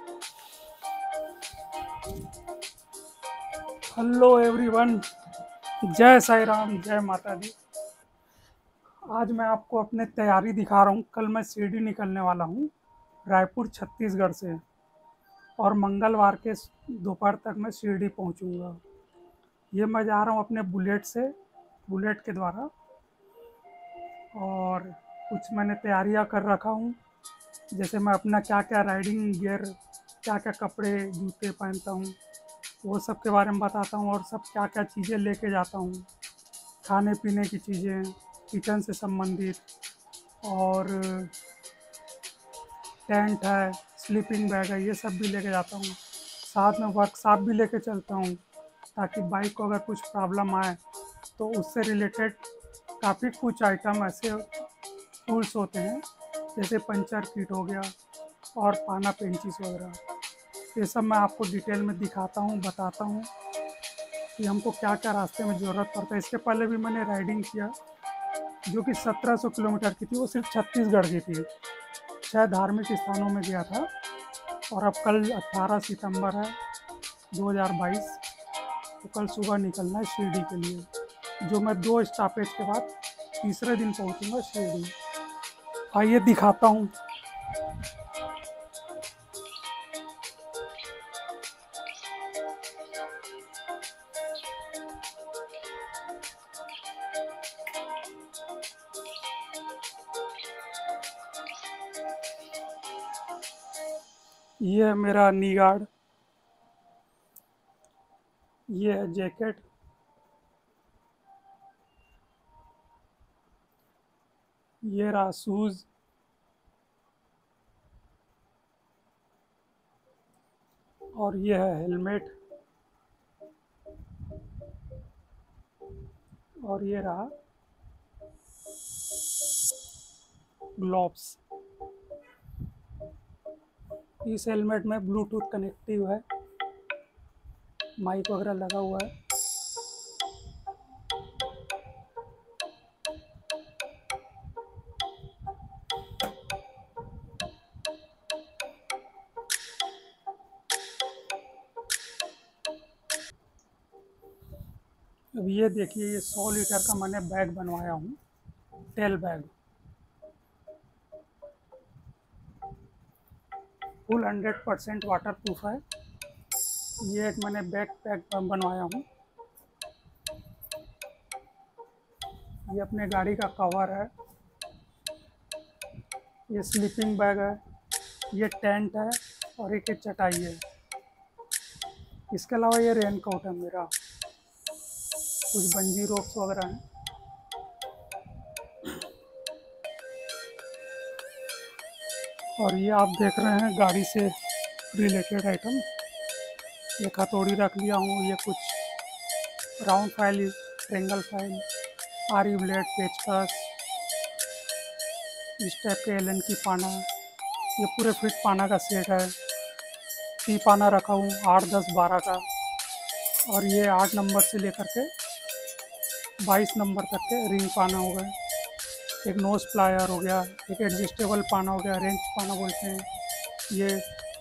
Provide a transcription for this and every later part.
Hello everyone, जय साई राम, जय माता दी। आज मैं आपको अपने तैयारी दिखा रहा हूँ। कल मैं शिरडी निकलने वाला हूँ, रायपुर छत्तीसगढ़ से, और मंगलवार के दोपहर तक मैं शिरडी पहुँचूँगा। ये मैं जा रहा हूँ अपने बुलेट से, बुलेट के द्वारा। और कुछ मैंने तैयारियाँ कर रखा हूँ, जैसे मैं अपना क्या क्या राइडिंग गियर, क्या क्या कपड़े जूते पहनता हूँ, वो सब के बारे में बताता हूँ। और सब क्या क्या चीज़ें लेके जाता हूँ, खाने पीने की चीज़ें, किचन से संबंधित, और टेंट है, स्लीपिंग बैग है, ये सब भी लेके जाता हूँ। साथ में वर्कशॉप भी लेके चलता हूँ, ताकि बाइक को अगर कुछ प्रॉब्लम आए तो उससे रिलेटेड काफ़ी कुछ आइटम ऐसे टूल्स होते हैं, जैसे पंचर किट हो गया और पाना पेंचिस वगैरह। ये सब मैं आपको डिटेल में दिखाता हूँ, बताता हूँ कि हमको क्या क्या रास्ते में ज़रूरत पड़ता है। इसके पहले भी मैंने राइडिंग किया, जो कि 1700 किलोमीटर की थी, वो सिर्फ छत्तीसगढ़ की थी। 6 धार्मिक स्थानों में गया था। और अब कल 18 सितंबर है 2022, तो कल सुबह निकलना है शिरडी के लिए, जो मैं 2 स्टॉपेज के बाद तीसरे दिन पहुंचूंगा शिरडी। आइए दिखाता हूँ। ये है मेरा नी गार्ड, ये है जैकेट, ये रहा शूज़, और ये है हेलमेट, और ये रहा ग्लोव्स। इस हेलमेट में ब्लूटूथ कनेक्टिव है, माइक वगैरह लगा हुआ है। अब ये देखिए, ये 100 लीटर का मैंने बैग बनवाया हूँ, tail bag, full 100% waterproof है। ये एक मैंने बैक पैक बनवाया हूँ। ये अपने गाड़ी का कवर है, ये स्लीपिंग बैग है, ये टेंट है, और एक चटाई है। इसके अलावा ये रेन कोट है मेरा, कुछ बंजी रोप्स वगैरह हैं। और ये आप देख रहे हैं गाड़ी से रिलेटेड आइटम। ये हथौड़ी रख लिया हूँ, ये कुछ राउंड फाइल, ट्रेंगल फाइल, आरी ब्लेड, पेचकस, इस टाइप के एलन की पाना। ये पूरे फिट पाना का सेट है। टी पाना रखा हूँ 8, 10, 12 का। और ये 8 नंबर से लेकर के 22 नंबर तक के रिंग पाना हो गए। एक नोज प्लायर हो गया, एक एडजस्टेबल पाना हो गया, रेंच पाना बोलते हैं। ये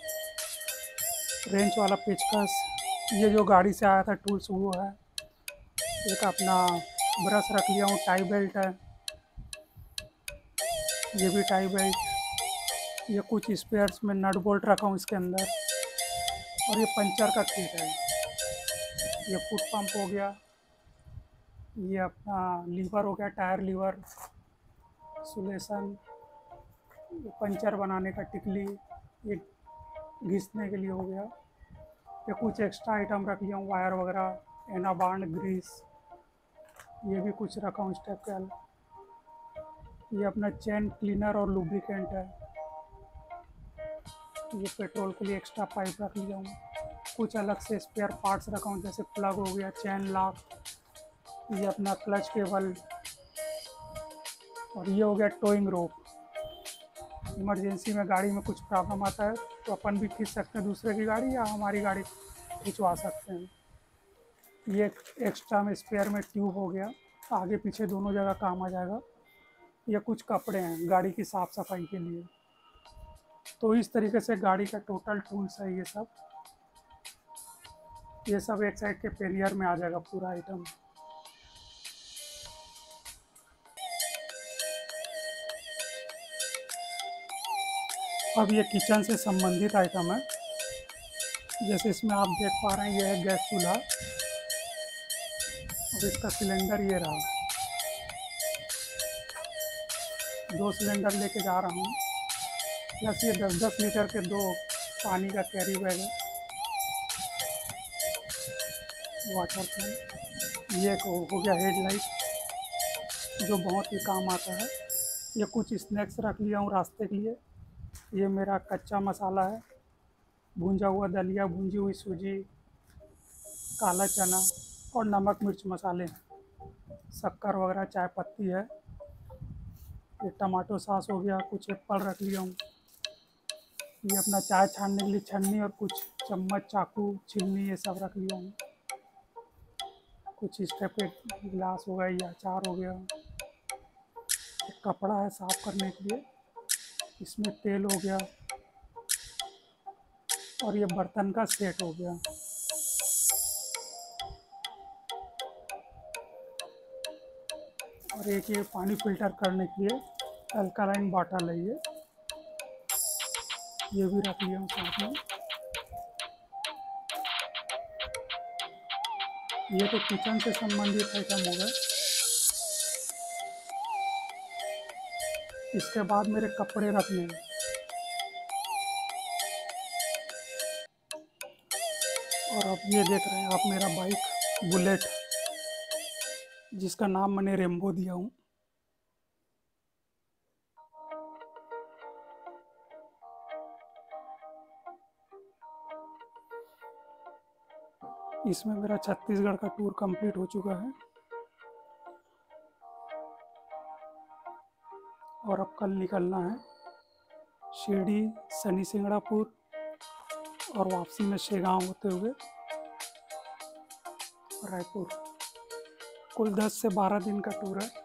रेंच वाला पेचकस, ये जो गाड़ी से आया था टूल्स वो है। एक अपना ब्रश रख लिया हूँ, टाई बेल्ट है, ये भी टाई बेल्ट। ये कुछ स्पेयर्स में नट बोल्ट रखा हूँ इसके अंदर। और ये पंचर का किट है। ये फुट पंप हो गया, ये अपना लीवर हो गया, टायर लीवर, सुलेशन, पंचर बनाने का टिकली, ये घिसने के लिए हो गया। ये कुछ एक्स्ट्रा आइटम रख लिया हूँ, वायर वगैरह, एना बांड, ग्रीस, ये भी कुछ रखा हूँ स्टेप के। ये अपना चेन क्लीनर और लुब्रिकेंट है। ये पेट्रोल के लिए एक्स्ट्रा पाइप रख लिया हूँ। कुछ अलग से स्पेयर पार्ट्स रखा हूँ, जैसे प्लग हो गया, चेन लॉक, ये अपना क्लच केबल, और ये हो गया टोइंग रोप। इमरजेंसी में गाड़ी में कुछ प्रॉब्लम आता है तो अपन भी खींच सकते हैं दूसरे की गाड़ी, या हमारी गाड़ी खिंचवा सकते हैं। ये एक्स्ट्रा में स्पेयर में ट्यूब हो गया, आगे पीछे दोनों जगह काम आ जाएगा। ये कुछ कपड़े हैं गाड़ी की साफ़ सफाई के लिए। तो इस तरीके से गाड़ी का टोटल टूल्स है ये सब। ये सब एक साइड के पेनियर में आ जाएगा पूरा आइटम। अब ये किचन से संबंधित आइटम है। जैसे इसमें आप देख पा रहे हैं ये है गैस चूल्हा और इसका सिलेंडर ये रहा। 2 सिलेंडर लेके जा रहा हूँ, प्लस ये 10-10 लीटर के 2 पानी का कैरी बैग है, वाटर कैन। ये हो गया हेडलाइट जो बहुत ही काम आता है। ये कुछ स्नैक्स रख लिया हूँ रास्ते के लिए। ये मेरा कच्चा मसाला है, भुंजा हुआ दलिया, भुंजी हुई सूजी, काला चना और नमक मिर्च मसाले, शक्कर वगैरह, चाय पत्ती है। ये टमाटो सॉस हो गया, कुछ एप्पल रख लिया हूँ। ये अपना चाय छानने के लिए छन्नी और कुछ चम्मच, चाकू, छिलनी ये सब रख लिया हूँ। कुछ इस टाइप के गिलास हो गया, ये अचार हो गया। एक कपड़ा है साफ़ करने के लिए, इसमें तेल हो गया और ये बर्तन का सेट हो गया। और एक ये पानी फिल्टर करने के लिए अल्कलाइन बॉटल है, ये भी रख लिया हूँ साथ में। ये तो किचन से संबंधित आइटम हो गए। इसके बाद मेरे कपड़े रखने हैं। और अब ये देख रहे हैं आप मेरा बाइक बुलेट, जिसका नाम मैंने रेम्बो दिया हूँ। इसमें मेरा छत्तीसगढ़ का टूर कंप्लीट हो चुका है और अब कल निकलना है शिरडी, शनि सिंगड़ापुर और वापसी में शेगांव होते हुए रायपुर। कुल 10 से 12 दिन का टूर है।